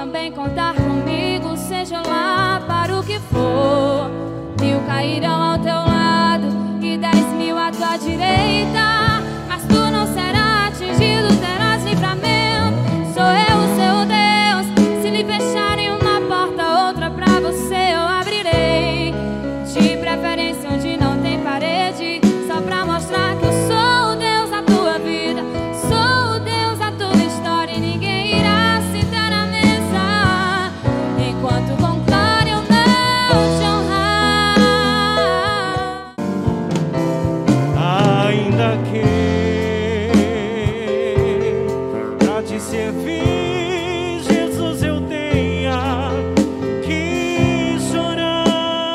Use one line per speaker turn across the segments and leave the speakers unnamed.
também contar comigo, seja lá para o que for. 1000 cairão ao teu lado e 10.000 à tua direita, mas tu não serás atingido, terás livramento. Sou eu o seu Deus, se lhe fecharem uma porta, outra pra você eu abrirei. De preferência onde não tem parede, só pra mostrar que eu sou o Deus da tua vida, sou o Deus da tua história, e ninguém irá sentar à mesa enquanto com glória eu não te honrar.
Ainda que pra te servir, Jesus, eu tenha que chorar,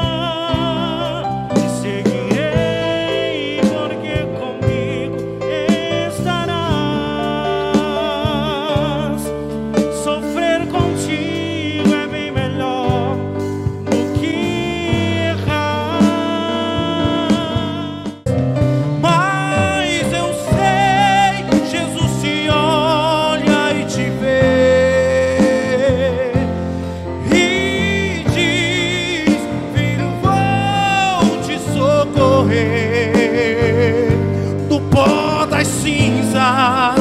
te seguirei porque comigo estarás. Sofrer contigo é bem melhor do que errar. Mas eu sei, Jesus te olha e te vê e diz: filho, vou te socorrer do pó das cinzas.